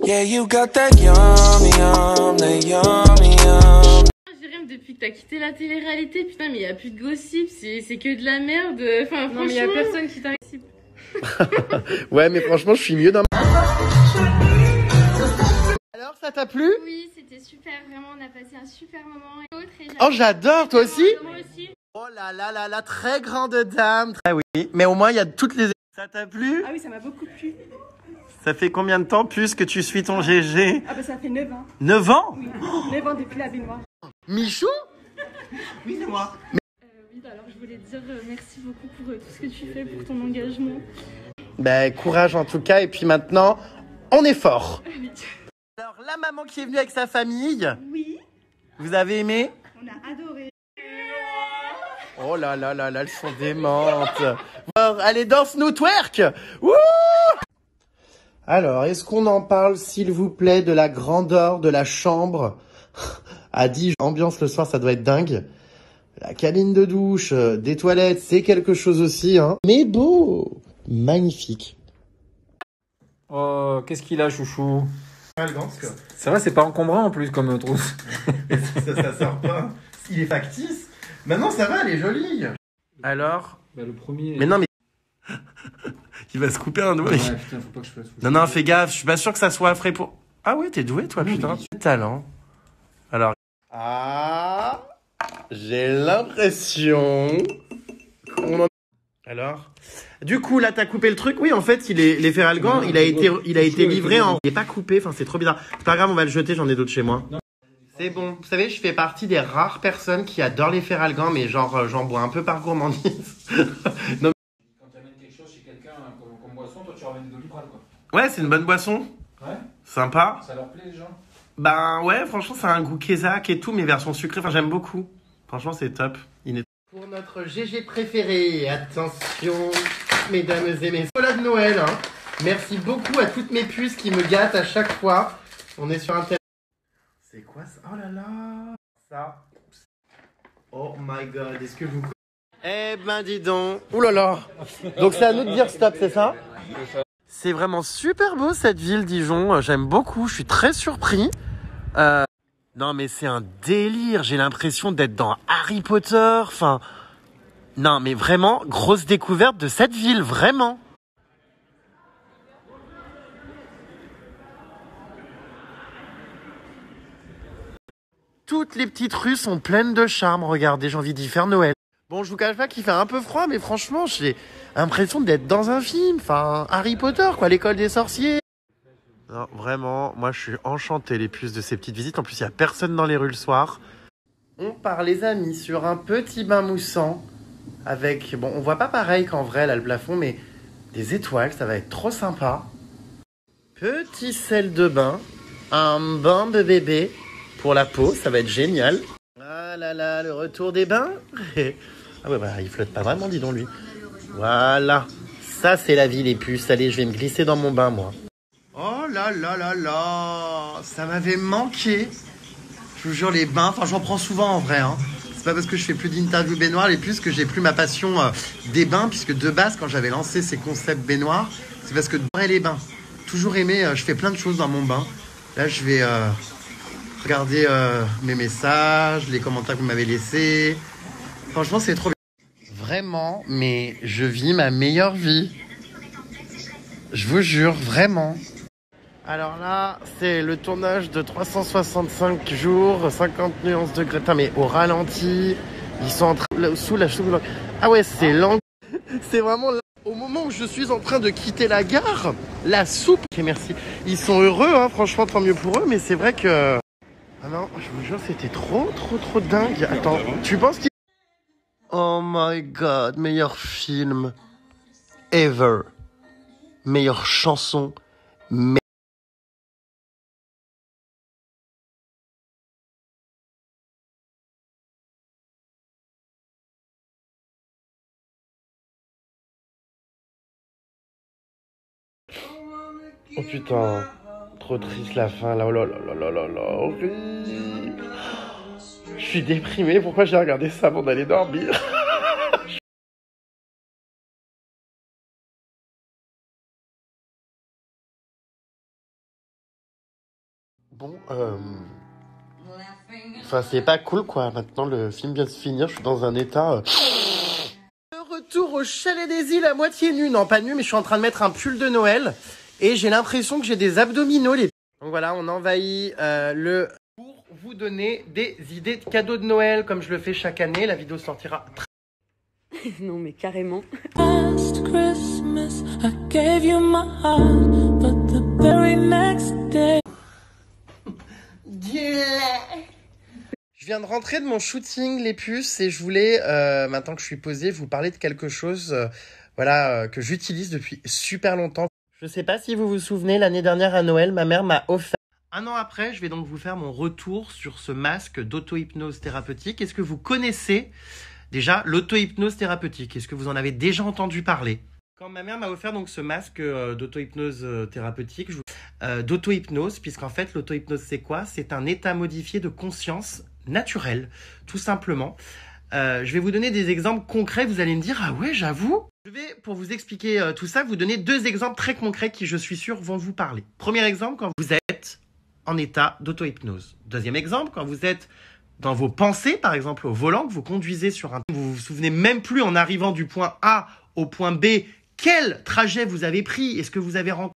Yeah, you got that yummy, that yummy, Jérém, depuis que t'as quitté la télé-réalité, putain, mais y a plus de gossip, c'est que de la merde. Enfin, Non, mais y a personne qui t'inquiète. Ouais, mais franchement, je suis mieux dans Alors, ça t'a plu? Oui, c'était super, vraiment, on a passé un super moment. Oh, j'adore, toi aussi? Moi aussi. Oh là là là là, très grande dame. Ah oui, mais au moins, il y a toutes les... Ça t'a plu? Ah oui, ça m'a beaucoup plu. Ça fait combien de temps, Puce, que tu suis ton GG? Ah bah ça fait 9 ans. 9 ans? Oui, 9 ans depuis la baignoire. Michou? Oui, c'est moi. Oui, bah alors je voulais te dire merci beaucoup pour tout ce que tu fais, pour ton engagement. Ben, courage en tout cas, et puis maintenant, on est fort. Alors, la maman qui est venue avec sa famille, Oui, vous avez aimé? on a adoré. Oh là là là là, elles sont démentes. Alors, allez, danse-nous, twerk. Wouh! Alors, est-ce qu'on en parle, s'il vous plaît, de la grandeur de la chambre à Dijon? Ambiance le soir, ça doit être dingue. La cabine de douche, des toilettes, c'est quelque chose aussi, hein. Mais beau, magnifique. Oh, qu'est-ce qu'il a, chouchou? Ça va, c'est pas encombrant en plus comme trousse. ça sort pas. Il est factice. Maintenant, ça va, elle est jolie. Alors? Bah, le premier. Mais non, mais... Il va se couper un doigt. Ouais, putain, faut pas que je fasse. Non, non, fais gaffe, je suis pas sûr que ça soit frais pour... Ah ouais, t'es doué, toi, putain. Talent. Alors... Ah... J'ai l'impression... qu'on en... Alors... Du coup, là, t'as coupé le truc. Oui, en fait, les Feralgan, il a été livré en... Il est pas coupé, enfin, c'est trop bizarre. C'est pas grave, on va le jeter, j'en ai d'autres chez moi. C'est bon. Vous savez, je fais partie des rares personnes qui adorent les Feralgan, mais genre, j'en bois un peu par gourmandise. Non. Quand tu amènes quelque chose chez quelqu'un comme boisson, toi tu ramènes de Doliprane, quoi. Ouais, c'est une bonne boisson. Ouais. Sympa. Ça leur plaît, les gens? Ben ouais, franchement, ça a un goût kézak et tout, mais version sucrée, enfin, j'aime beaucoup. Franchement, c'est top. Pour notre GG préféré, attention, mesdames et messieurs, voilà de Noël, hein. Merci beaucoup à toutes mes puces qui me gâtent à chaque fois. On est sur un tel... C'est quoi ça? Oh là là. Ça. Oh my god, est-ce que vous... Eh ben dis donc. Ouh là là. Donc c'est à nous de dire stop, c'est ça? C'est vraiment super beau cette ville, Dijon. J'aime beaucoup, je suis très surpris. Non mais c'est un délire, j'ai l'impression d'être dans Harry Potter. Enfin, non mais vraiment, grosse découverte de cette ville, vraiment. Toutes les petites rues sont pleines de charme, regardez, j'ai envie d'y faire Noël. Bon, je vous cache pas qu'il fait un peu froid, mais franchement, j'ai l'impression d'être dans un film. Enfin, Harry Potter, quoi, l'école des sorciers. Non, vraiment, moi, je suis enchanté, les puces, de ces petites visites. En plus, il n'y a personne dans les rues le soir. On part, les amis, sur un petit bain moussant. Avec, bon, on voit pas pareil qu'en vrai, là, le plafond, mais des étoiles, ça va être trop sympa. Petit sel de bain. Un bain de bébé pour la peau, ça va être génial. Ah là là, le retour des bains. Ah ouais, bah il flotte pas vraiment, dis donc lui. Voilà, ça c'est la vie les puces. Allez, je vais me glisser dans mon bain, moi. Oh là là là là, ça m'avait manqué. Je vous jure, les bains, enfin j'en prends souvent en vrai, hein. C'est pas parce que je fais plus d'interviews baignoires les puces que j'ai plus ma passion des bains, puisque de base, quand j'avais lancé ces concepts baignoires, c'est parce que j'adorais les bains. Toujours aimé, je fais plein de choses dans mon bain. Là, je vais regarder mes messages, les commentaires que vous m'avez laissés. Franchement, c'est trop bien. Vraiment, mais je vis ma meilleure vie. Je vous jure, vraiment. Alors là, c'est le tournage de 365 jours, 50 nuances de degrés. Mais au ralenti, ils sont en train sous la... Ah ouais, c'est lent. C'est vraiment là. Au moment où je suis en train de quitter la gare, la soupe... Ok, merci. Ils sont heureux, hein, franchement, tant mieux pour eux, mais c'est vrai que... Ah non, je vous jure, c'était trop dingue. Attends, tu penses qu'il... Oh my god, meilleur film ever. Meilleure chanson. Oh putain, trop triste la fin là, oh là là là là là là, horrible. Je suis déprimé, pourquoi j'ai regardé ça avant d'aller dormir? Bon, enfin, c'est pas cool, quoi. Maintenant, le film vient de se finir. Je suis dans un état... Le retour au chalet des îles à moitié nu. Non, pas nu, mais je suis en train de mettre un pull de Noël. Et j'ai l'impression que j'ai des abdominaux. Donc voilà, on envahit le... Pour vous donner des idées de cadeaux de Noël, comme je le fais chaque année. La vidéo sortira très... Non, mais carrément. Last Christmas, I gave you my heart, but the very next day. Je viens de rentrer de mon shooting, les puces, et je voulais, maintenant que je suis posé, vous parler de quelque chose que j'utilise depuis super longtemps. Je sais pas si vous vous souvenez, l'année dernière à Noël, ma mère m'a offert. Un an après, je vais donc vous faire mon retour sur ce masque d'auto-hypnose thérapeutique. Est-ce que vous connaissez déjà l'auto-hypnose thérapeutique? Est-ce que vous en avez déjà entendu parler? Quand ma mère m'a offert donc ce masque d'auto-hypnose thérapeutique, d'auto-hypnose, puisqu'en fait l'auto-hypnose c'est quoi? C'est un état modifié de conscience naturel, tout simplement. Je vais vous donner des exemples concrets, vous allez me dire « Ah ouais, j'avoue ». Je vais, pour vous expliquer tout ça, vous donner 2 exemples très concrets qui, je suis sûr, vont vous parler. Premier exemple, quand vous êtes en état d'auto-hypnose. Deuxième exemple, quand vous êtes dans vos pensées, par exemple au volant, que vous conduisez sur un... Vous vous souvenez même plus en arrivant du point A au point B, quel trajet vous avez pris? Est-ce que vous avez rencontré